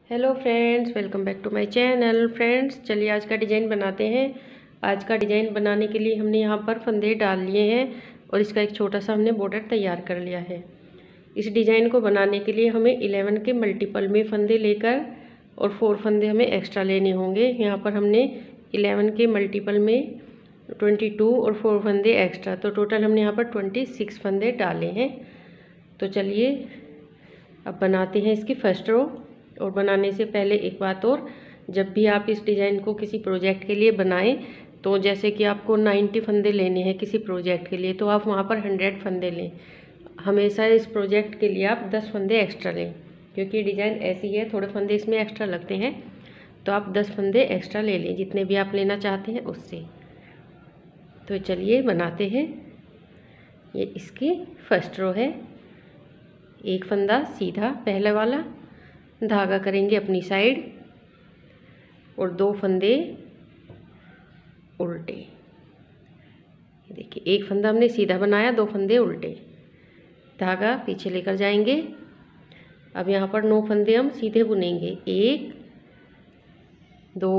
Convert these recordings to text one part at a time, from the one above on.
Hello friends, welcome back to my channel. Friends, चलिए आज का डिज़ाइन बनाते हैं। आज का डिज़ाइन बनाने के लिए हमने यहाँ पर फंदे डाल लिए हैं और इसका एक छोटा सा हमने बॉर्डर तैयार कर लिया है। इस डिज़ाइन को बनाने के लिए हमें 11 के मल्टीपल में फंदे लेकर और 4 फंदे हमें एक्स्ट्रा लेने होंगे। यहाँ पर हमने 11 के मल्टीपल में 22 और 4 फंदे एक्स्ट्रा, तो टोटल हमने यहाँ पर 26 फंदे डाले हैं। तो चलिए अब बनाते हैं इसकी फर्स्ट रो। और बनाने से पहले एक बात और, जब भी आप इस डिज़ाइन को किसी प्रोजेक्ट के लिए बनाएं तो जैसे कि आपको 90 फंदे लेने हैं किसी प्रोजेक्ट के लिए, तो आप वहाँ पर 100 फंदे लें। हमेशा इस प्रोजेक्ट के लिए आप 10 फंदे एक्स्ट्रा लें, क्योंकि डिज़ाइन ऐसी है, थोड़े फंदे इसमें एक्स्ट्रा लगते हैं, तो आप 10 फंदे एक्स्ट्रा ले लें, जितने भी आप लेना चाहते हैं उससे। तो चलिए बनाते हैं। ये इसकी फर्स्ट रो है। एक फंदा सीधा पहले वाला, धागा करेंगे अपनी साइड और 2 फंदे उल्टे। देखिए, एक फंदा हमने सीधा बनाया, 2 फंदे उल्टे, धागा पीछे लेकर जाएंगे। अब यहाँ पर 9 फंदे हम सीधे बुनेंगे। 1 2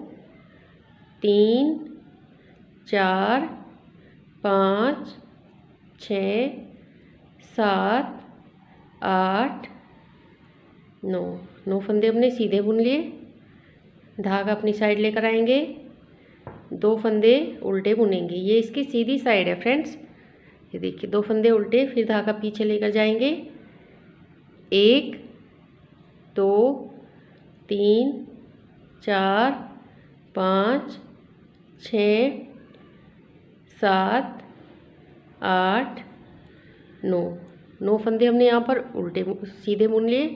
3 4 5 6 7 8 9 फंदे हमने सीधे बुन लिए, धागा अपनी साइड लेकर आएंगे, 2 फंदे उल्टे बुनेंगे। ये इसकी सीधी साइड है फ्रेंड्स। ये देखिए, 2 फंदे उल्टे, फिर धागा पीछे लेकर जाएंगे। 1 2 3 4 5 6 7 8 9 फंदे हमने यहाँ पर उल्टे सीधे बुन लिए।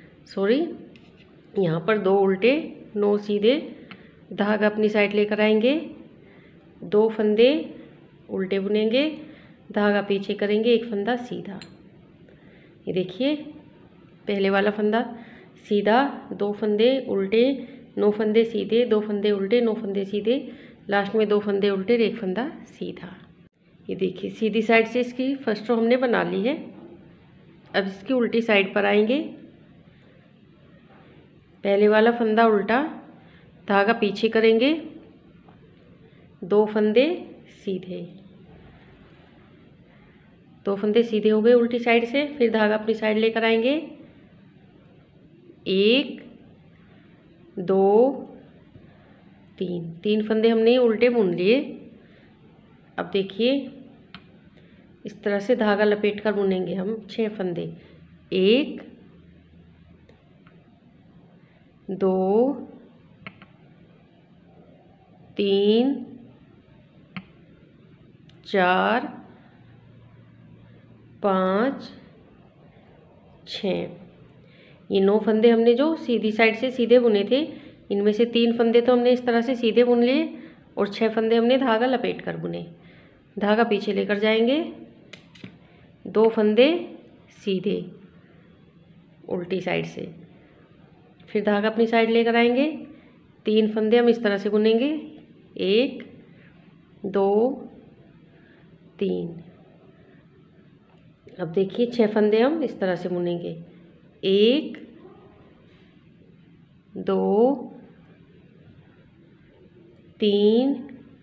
यहाँ पर 2 उल्टे 9 सीधे, धागा अपनी साइड लेकर आएंगे, 2 फंदे उल्टे बुनेंगे, धागा पीछे करेंगे, 1 फंदा सीधा। ये देखिए, पहले वाला फंदा सीधा, 2 फंदे उल्टे, 9 फंदे सीधे, 2 फंदे उल्टे, 9 फंदे सीधे, लास्ट में 2 फंदे उल्टे और 1 फंदा सीधा। ये देखिए, सीधी साइड से इसकी फर्स्ट रो हमने बना ली है। अब इसकी उल्टी साइड पर आएंगे, पहले वाला फंदा उल्टा, धागा पीछे करेंगे, 2 फंदे सीधे, 2 फंदे सीधे हो गए उल्टी साइड से। फिर धागा अपनी साइड लेकर आएंगे, 1 2 3 फंदे हमने उल्टे बुन लिए। अब देखिए, इस तरह से धागा लपेट कर बुनेंगे हम 6 फंदे। 1 2 3 4 5 6। ये 9 फंदे हमने जो सीधी साइड से सीधे बुने थे, इनमें से 3 फंदे तो हमने इस तरह से सीधे बुन लिए और 6 फंदे हमने धागा लपेट कर बुने। धागा पीछे लेकर जाएंगे, 2 फंदे सीधे उल्टी साइड से, फिर धागा अपनी साइड लेकर आएंगे, 3 फंदे हम इस तरह से बुनेंगे, 1 2 3। अब देखिए, 6 फंदे हम इस तरह से बुनेंगे, 1 2 3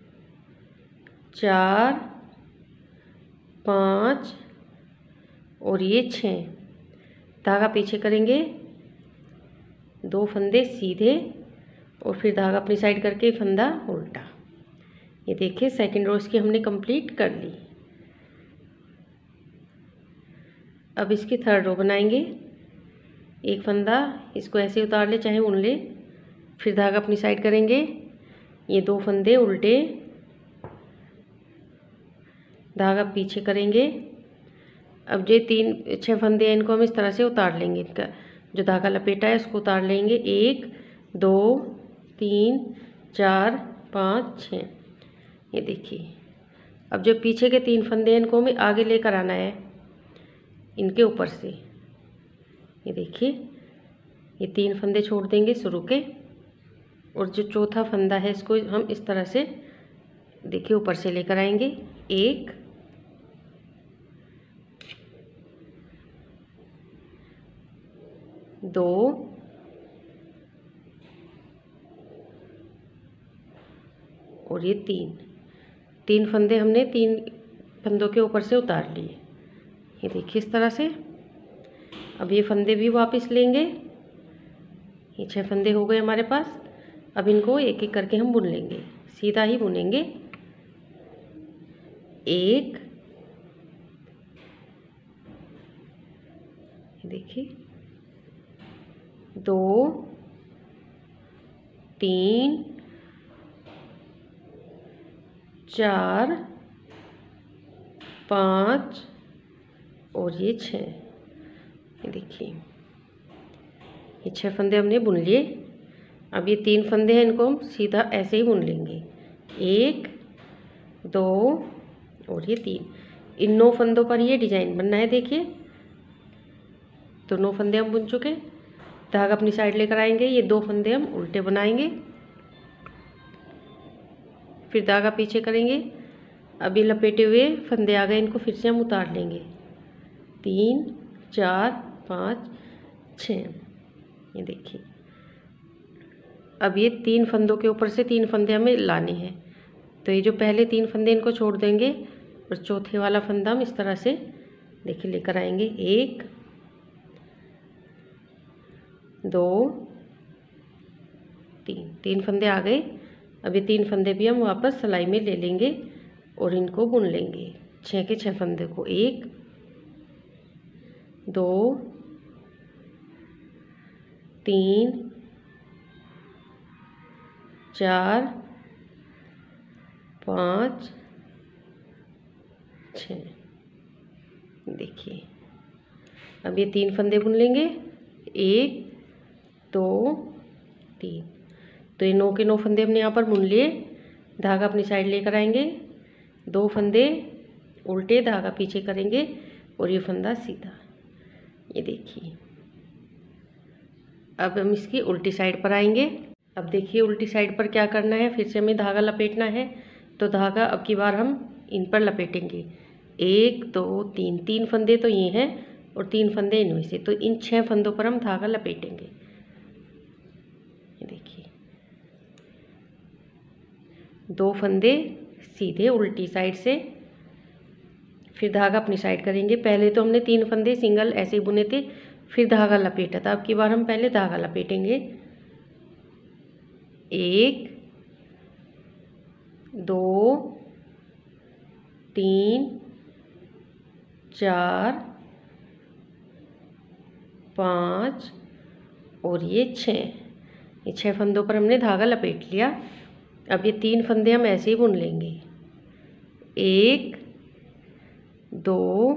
4 5 और ये 6। धागा पीछे करेंगे, 2 फंदे सीधे और फिर धागा अपनी साइड करके फंदा उल्टा। ये देखिए, सेकंड रो इसकी हमने कंप्लीट कर ली। अब इसकी थर्ड रो बनाएंगे। एक फंदा इसको ऐसे उतार ले, चाहे बुन ले, फिर धागा अपनी साइड करेंगे, ये 2 फंदे उल्टे, धागा पीछे करेंगे। अब जो 6 फंदे हैं, इनको हम इस तरह से उतार लेंगे, इनका जो धागा लपेटा है उसको उतार लेंगे। 1 2 3 4 5 6। ये देखिए, अब जो पीछे के 3 फंदे हैं, इनको हमें आगे लेकर आना है इनके ऊपर से। ये देखिए, ये 3 फंदे छोड़ देंगे शुरू के, और जो चौथा फंदा है इसको हम इस तरह से देखिए ऊपर से लेकर आएंगे। 1 2 और ये 3 फंदे हमने 3 फंदों के ऊपर से उतार लिए। ये देखिए इस तरह से। अब ये फंदे भी वापस लेंगे। ये 6 फंदे हो गए हमारे पास। अब इनको एक एक करके हम बुन लेंगे, सीधा ही बुनेंगे। 1, देखिए 2, 3, 4, 5 और ये 6। ये देखिए ये 6 फंदे हमने बुन लिए। अब ये 3 फंदे हैं, इनको हम सीधा ऐसे ही बुन लेंगे। 1, 2 और ये 3। इन 9 फंदों पर ये डिजाइन बनना है। देखिए तो 9 फंदे हम बुन चुके। धागा अपनी साइड लेकर आएंगे। ये 2 फंदे हम उल्टे बनाएंगे, फिर धागा पीछे करेंगे। अभी लपेटे हुए फंदे आ गए, इनको फिर से हम उतार लेंगे। 3, 4, 5, 6। ये देखिए अब ये 3 फंदों के ऊपर से 3 फंदे हमें लाने हैं। तो ये जो पहले 3 फंदे इनको छोड़ देंगे और चौथे वाला फंदा हम इस तरह से देखिए लेकर आएंगे। 1, 2, 3 फंदे आ गए। अब ये 3 फंदे भी हम वापस सिलाई में ले लेंगे और इनको बुन लेंगे। 6 के 6 फंदे को 1, 2, 3, 4, 5, 6। देखिए अब ये 3 फंदे बुन लेंगे। 1, 2, 3। तो ये 9 के 9 फंदे हमने यहाँ पर बुन लिए। धागा अपनी साइड लेकर आएंगे। 2 फंदे उल्टे, धागा पीछे करेंगे और ये फंदा सीधा। ये देखिए अब हम इसकी उल्टी साइड पर आएंगे। अब देखिए उल्टी साइड पर क्या करना है, फिर से हमें धागा लपेटना है। तो धागा अब की बार हम इन पर लपेटेंगे। 1, 2, 3 फंदे तो ये हैं और 3 फंदे इनमें से। तो इन 6 फंदों पर हम धागा लपेटेंगे। ये देखिए 2 फंदे सीधे उल्टी साइड से, फिर धागा अपनी साइड करेंगे। पहले तो हमने 3 फंदे सिंगल ऐसे ही बुने थे, फिर धागा लपेटा था। अब की बार हम पहले धागा लपेटेंगे। 1, 2, 3, 4, 5 और ये 6। ये 6 फंदों पर हमने धागा लपेट लिया। अब ये 3 फंदे हम ऐसे ही बुन लेंगे। 1, 2,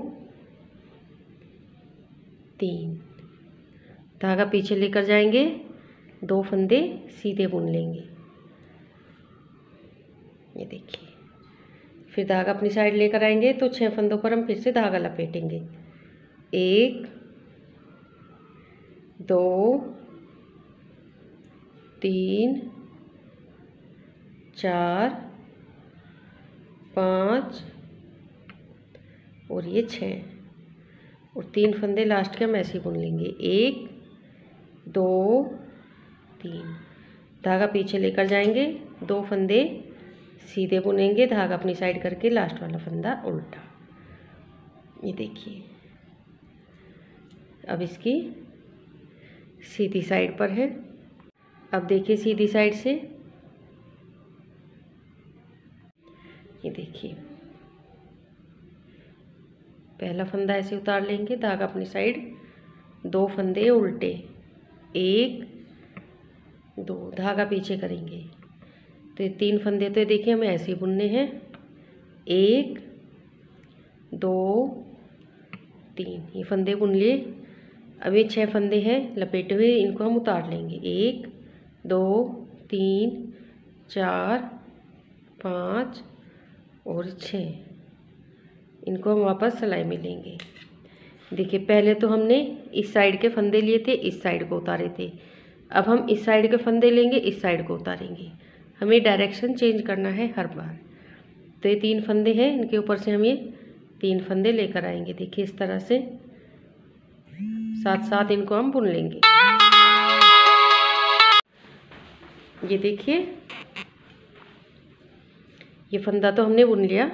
3। धागा पीछे लेकर जाएंगे। 2 फंदे सीधे बुन लेंगे। ये देखिए फिर धागा अपनी साइड लेकर आएंगे। तो 6 फंदों पर हम फिर से धागा लपेटेंगे। 1, 2, 3, 4, 5 और ये 6 और 3 फंदे लास्ट के हम ऐसे ही बुन लेंगे। 1, 2, 3। धागा पीछे लेकर जाएंगे। 2 फंदे सीधे बुनेंगे, धागा अपनी साइड करके, लास्ट वाला फंदा उल्टा। ये देखिए अब इसकी सीधी साइड पर है। अब देखिए सीधी साइड से ये देखिए पहला फंदा ऐसे उतार लेंगे, धागा अपनी साइड, 2 फंदे उल्टे, 1, 2, धागा पीछे करेंगे। तो ये 3 फंदे तो देखिए हमें ऐसे ही बुनने हैं। 1, 2, 3 ये फंदे बुन लिए। अब ये 6 फंदे हैं लपेटे हुए, इनको हम उतार लेंगे। 1, 2, 3, 4, 5 और 6। इनको हम वापस सिलाई में लेंगे। देखिए पहले तो हमने इस साइड के फंदे लिए थे, इस साइड को उतारे थे। अब हम इस साइड के फंदे लेंगे, इस साइड को उतारेंगे। हमें डायरेक्शन चेंज करना है हर बार। तो ये 3 फंदे हैं, इनके ऊपर से हम ये 3 फंदे लेकर आएंगे। देखिए इस तरह से साथ साथ इनको हम बुन लेंगे। ये देखिए ये फंदा तो हमने बुन लिया।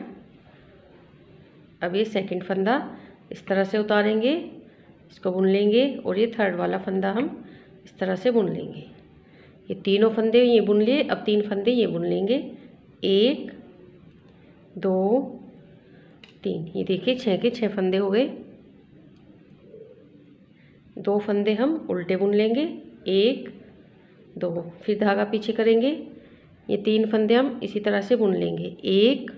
अब ये सेकंड फंदा इस तरह से उतारेंगे, इसको बुन लेंगे और ये थर्ड वाला फंदा हम इस तरह से बुन लेंगे। ये तीनों फंदे ये बुन लिए। अब 3 फंदे ये बुन लेंगे, 1 2 3। ये देखिए 6 के 6 फंदे हो गए। 2 फंदे हम उल्टे बुन लेंगे, 1 2, फिर धागा पीछे करेंगे। ये 3 फंदे हम इसी तरह से बुन लेंगे, 1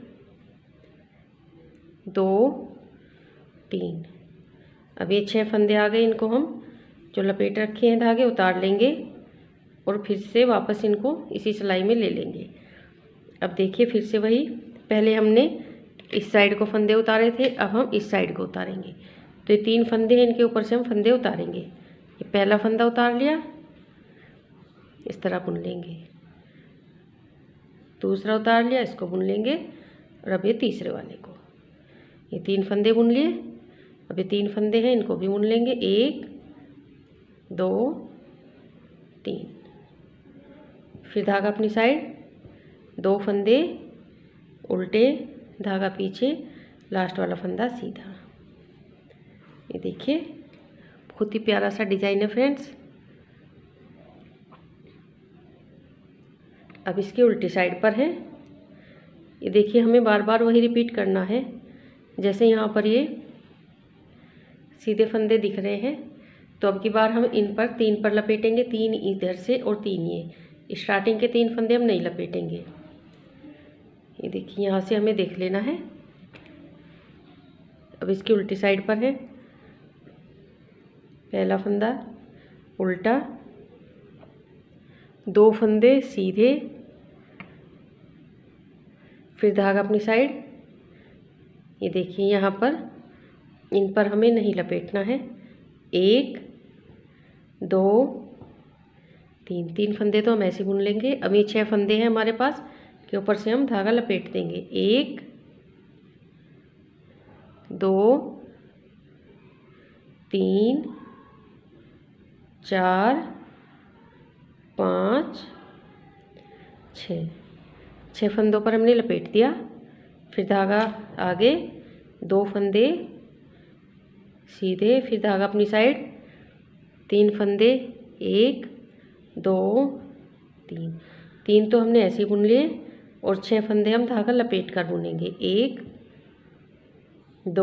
2 3। अब ये 6 फंदे आ गए, इनको हम जो लपेट रखे हैं धागे उतार लेंगे और फिर से वापस इनको इसी सिलाई में ले लेंगे। अब देखिए फिर से वही, पहले हमने इस साइड को फंदे उतारे थे, अब हम इस साइड को उतारेंगे। तो ये 3 फंदे हैं, इनके ऊपर से हम फंदे उतारेंगे। ये पहला फंदा उतार लिया, इस तरह बुन लेंगे। दूसरा उतार लिया, इसको बुन लेंगे। और अब ये तीसरे वाले को, ये 3 फंदे बुन लिए। अब ये 3 फंदे हैं, इनको भी बुन लेंगे, 1 2 3। फिर धागा अपनी साइड, 2 फंदे उल्टे, धागा पीछे, लास्ट वाला फंदा सीधा। ये देखिए बहुत ही प्यारा सा डिजाइन है फ्रेंड्स। अब इसके उल्टी साइड पर है। ये देखिए हमें बार बार वही रिपीट करना है। जैसे यहाँ पर ये सीधे फंदे दिख रहे हैं, तो अब की बार हम इन पर 3 पर लपेटेंगे, 3 इधर से और 3 ये स्टार्टिंग के 3 फंदे हम नहीं लपेटेंगे। ये देखिए यहाँ से हमें देख लेना है। अब इसकी उल्टी साइड पर है, पहला फंदा उल्टा, 2 फंदे सीधे, फिर धागा अपनी साइड। ये देखिए यहाँ पर इन पर हमें नहीं लपेटना है, 1 2 3। 3 फंदे तो हम ऐसे बुन लेंगे। अब ये 6 फंदे हैं हमारे पास, के ऊपर से हम धागा लपेट देंगे, 1 2 3 4 5 6। 6 फंदों पर हमने लपेट दिया। फिर धागा आगे, 2 फंदे सीधे, फिर धागा अपनी साइड, 3 फंदे, 1 2 3। 3 तो हमने ऐसे ही बुन लिए और 6 फंदे हम धागा लपेट कर बुनेंगे, 1 2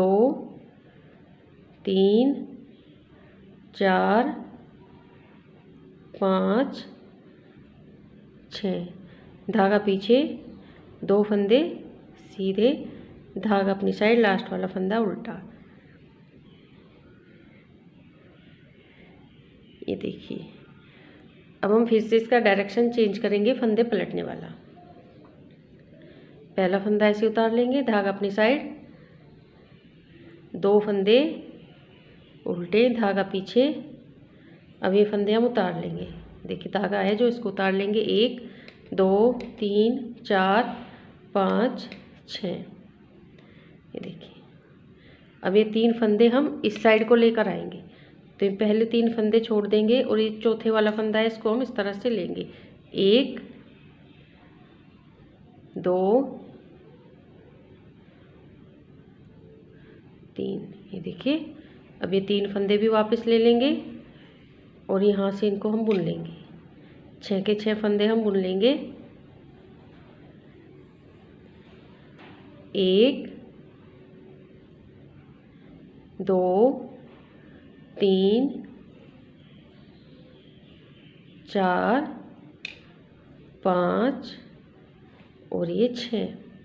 3 4 5 6। धागा पीछे, 2 फंदे सीधे, धागा अपनी साइड, लास्ट वाला फंदा उल्टा। ये देखिए अब हम फिर से इसका डायरेक्शन चेंज करेंगे, फंदे पलटने वाला। पहला फंदा ऐसे उतार लेंगे, धागा अपनी साइड, 2 फंदे उल्टे, धागा पीछे। अब ये फंदे हम उतार लेंगे। देखिए धागा है जो, इसको उतार लेंगे, 1 2 3 4 5 6। ये देखिए अब ये 3 फंदे हम इस साइड को लेकर आएंगे। तो ये पहले 3 फंदे छोड़ देंगे और ये चौथे वाला फंदा है, इसको हम इस तरह से लेंगे, 1 2 3। ये देखिए अब ये 3 फंदे भी वापस ले लेंगे और यहाँ से इनको हम बुन लेंगे। 6 के 6 फंदे हम बुन लेंगे, 1 2 3 4 5 और ये 6।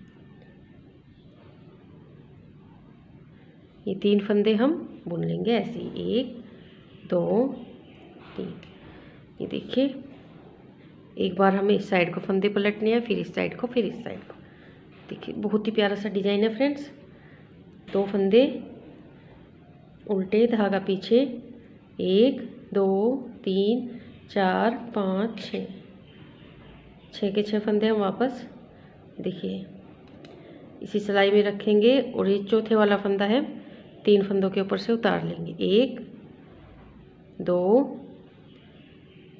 ये 3 फंदे हम बुन लेंगे ऐसे ही, 1 2 3। ये देखिए एक बार हमें इस साइड को फंदे पलटने हैं, फिर इस साइड को, फिर इस साइड को। देखिए बहुत ही प्यारा सा डिजाइन है फ्रेंड्स। 2 फंदे उल्टे, धागा पीछे, 1 2 3 4 5 6। 6 के 6 फंदे हम वापस देखिए इसी सिलाई में रखेंगे और ये चौथे वाला फंदा है, 3 फंदों के ऊपर से उतार लेंगे, 1 2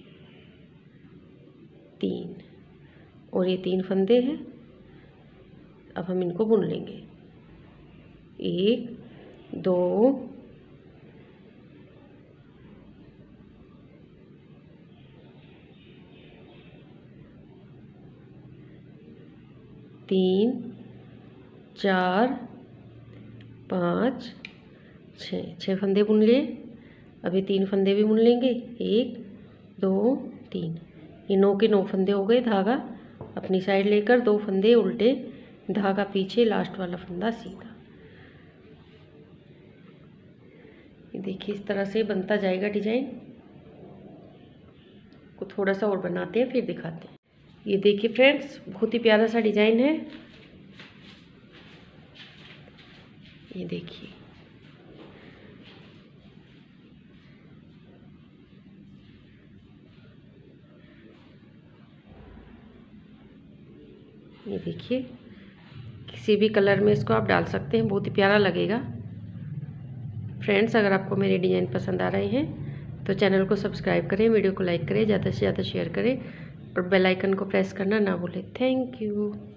3। और ये 3 फंदे हैं, अब हम इनको बुन लेंगे। 1 2 3 4 5 6 फंदे बुन लिए। अभी 3 फंदे भी बुन लेंगे। 1 2 3, ये 9 के 9 फंदे हो गए। धागा अपनी साइड लेकर 2 फंदे उल्टे, धागा पीछे, लास्ट वाला फंदा सीधा। ये देखिए इस तरह से बनता जाएगा डिजाइन। को थोड़ा सा और बनाते हैं फिर दिखाते हैं। ये देखिए फ्रेंड्स, बहुत ही प्यारा सा डिजाइन है। ये देखिए, ये देखिए किसी भी कलर में इसको आप डाल सकते हैं, बहुत ही प्यारा लगेगा। फ्रेंड्स, अगर आपको मेरे डिज़ाइन पसंद आ रहे हैं तो चैनल को सब्सक्राइब करें, वीडियो को लाइक करें, ज़्यादा से ज़्यादा शेयर करें और बेल आइकन को प्रेस करना ना भूलें। Thank you.